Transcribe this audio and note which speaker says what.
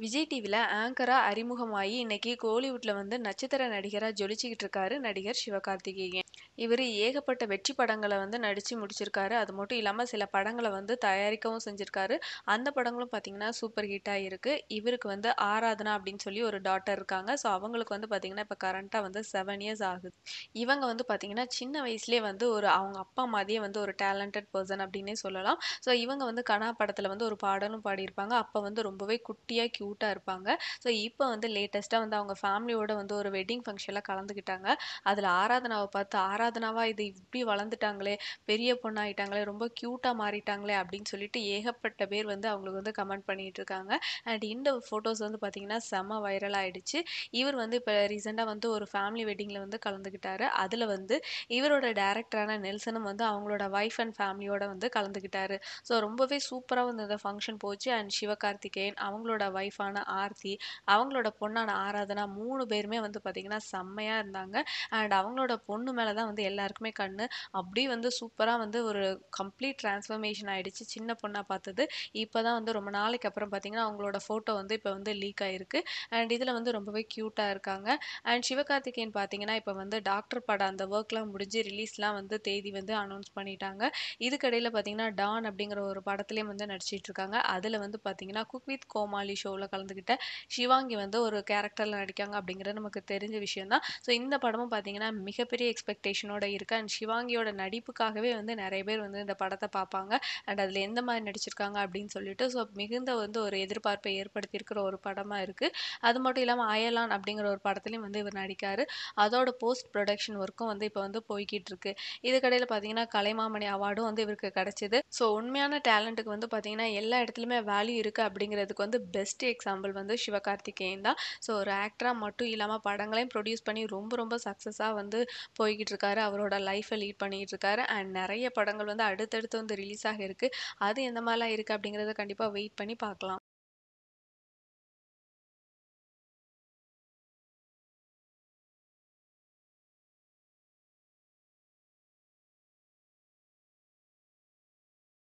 Speaker 1: விஜய் டிவில ஆங்கரா அறிமுகமாகி இன்னைக்கு கோலிவுட்ல வந்து நட்சத்திர நடிகரா ஜொலிச்சுக்கிட்டு இருக்காரு நடிகர் சிவகார்த்திகேயன். இவரு ஏகப்பட்ட வெற்றி படங்கள வந்து நடிச்சு முடிச்சிருக்காரு. அது மட்டும் இல்லாம சில படங்கள வந்து தயாரிக்கவும் செஞ்சிருக்காரு. அந்த படங்களும் பார்த்தீங்கன்னா சூப்பர் ஹிட் ஆயிருக்கு. இவருக்கு வந்து ஆராதனா அப்படின்னு சொல்லி ஒரு டாட்டர் இருக்காங்க. ஸோ அவங்களுக்கு வந்து பார்த்தீங்கன்னா இப்ப கரண்ட்டா வந்து 7 இயர்ஸ் ஆகுது. இவங்க வந்து பார்த்தீங்கன்னா சின்ன வயசுலயே வந்து ஒரு அவங்க அப்பா மாதிரியே வந்து ஒரு டேலண்டட் பெர்சன் அப்படின்னே சொல்லலாம். ஸோ இவங்க வந்து கனா படத்துல வந்து ஒரு பாடலும் பாடியிருப்பாங்க. அப்ப வந்து ரொம்பவே குட்டியா கியூட்டா இருப்பாங்க. ஸோ இப்ப வந்து லேட்டஸ்ட்டா வந்து அவங்க ஃபேமிலியோட வந்து ஒரு வெட்டிங் ஃபங்ஷன்ல கலந்துக்கிட்டாங்க. அதுல ஆராதனாவ பார்த்து, "ஆராதனாவா இது இப்படி வளர்ந்துட்டாங்களே! பெரிய பொண்ணாயிட்டாங்களே! ரொம்ப கியூட்டா மாறிட்டாங்களே!" அப்படின்னு சொல்லிட்டு ஏகப்பட்ட பேர் வந்து அவங்களுக்கு வந்து கமெண்ட் பண்ணிட்டு இருக்காங்க. அண்ட் இந்த ஃபோட்டோஸ் வந்து பார்த்தீங்கன்னா, செம்ம வைரல் ஆயிடுச்சு. இவர் வந்து இப்ப ரீசென்ட்டா வந்து ஒரு ஃபேமிலி வெட்டிங்ல வந்து கலந்துக்கிட்டாரு. அதுல வந்து இவரோட டைரக்டரான நெல்சனும் வந்து அவங்களோட வைஃப் அண்ட் ஃபேமிலியோட வந்து கலந்துக்கிட்டாரு. ஸோ ரொம்பவே சூப்பரா வந்து இந்த ஃபங்ஷன் போச்சு. அண்ட் சிவகார்த்திகேயன், அவங்களோட வைஃபான ஆர்த்தி, அவங்களோட பொண்ணான ஆராதனா 3 பேருமே வந்து பார்த்தீங்கன்னா, செம்மையா இருந்தாங்க. அண்ட் அவங்களோட பொண்ணு மேல தான் வந்து எல்லாருக்குமே கண்ணு. அப்படியே வந்து சூப்பரா வந்து ஒரு கம்ப்ளீட் டிரான்ஸ்ஃபர்மேஷன் ஆயிடுச்சு. சின்ன பொண்ணா பார்த்தது. இப்ப தான் வந்து ரொம்ப நாளைக்கு அப்புறம் பார்த்தீங்கன்னா, அவங்களோட ஃபோட்டோ வந்து இப்ப வந்து லீக் ஆயிருக்கு. அண்ட் இதுல வந்து ரொம்பவே கியூட்டா இருக்காங்க. அண்ட் சிவகார்த்திகேயன் பார்த்தீங்கன்னா, இப்ப வந்து டாக்டர் படம் அந்த ஒர்க்லாம் முடிஞ்சு ரிலீஸ்லாம் வந்து தேதி வந்து அனௌன்ஸ் பண்ணிட்டாங்க. இதுக்கிடையில பார்த்தீங்கன்னா, டான் அப்படிங்கிற ஒரு படத்துலயும் வந்து நடிச்சிட்டு இருக்காங்க. அதுல வந்து பார்த்தீங்கன்னா, குக் வித் கோமாளி ஷோல கலந்துக்கிட்ட ஷிவாங்கி வந்து ஒரு கேரக்டர்ல நடிக்காங்க அப்படிங்கிறது நமக்கு தெரிஞ்ச விஷயம் தான். ஸோ இந்த படமும் பார்த்தீங்கன்னா, மிகப்பெரிய எக்ஸ்பெக்டேஷனோட இருக்கு. அண்ட் ஷிவாங்கியோட நடிப்புக்காகவே வந்து நெறைய பேர் வந்து இந்த படத்த பார்ப்பாங்க. அண்ட் அதுல எந்த மாரி நடிச்சிருக்காங்க அப்படின்னு சொல்லிட்டு, ஸோ மிகுந்த வந்து ஒரு எதிர்பார்ப்பை ஏற்படுத்தியிருக்கிற ஒரு படமா இருக்கு. அது மட்டும் இல்லாம அயலான் அப்படிங்கிற ஒரு படத்துலயும் வந்து இவர் நடிக்காரு. அதோட போஸ்ட் புரொடக்ஷன் ஒர்க்கும் வந்து இப்ப வந்து போய்க்கிட்டு இருக்கு. இதுக்கிடையில பார்த்தீங்கன்னா, கலைமாமணி அவார்டும் வந்து இவருக்கு கிடைச்சது. ஸோ உண்மையான டேலண்ட்டுக்கு வந்து பார்த்தீங்கன்னா, எல்லா இடத்துலயுமே வேல்யூ இருக்கு அப்படிங்கிறதுக்கு வந்து பெஸ்ட் எக்ஸாம்பிள் வந்து சிவகார்த்திகேயன் தான். ஸோ ஒரு ஆக்டரா மட்டும் இல்லாம படங்களையும் ப்ரொடியூஸ் பண்ணி ரொம்ப ரொம்ப சக்சஸா வந்து போய்க்கிட்டு இருக்காரு. அவரோட லைஃப்ப லீட் பண்ணிட்டு இருக்காரு. அண்ட் நெறைய படங்கள் வந்து அடுத்தடுத்து வந்து ரிலீஸ் ஆக இருக்கு. அது எந்த மாரிலாம் இருக்கு அப்படிங்கிறத கண்டிப்பா வெயிட் பண்ணி பார்க்கலாம்.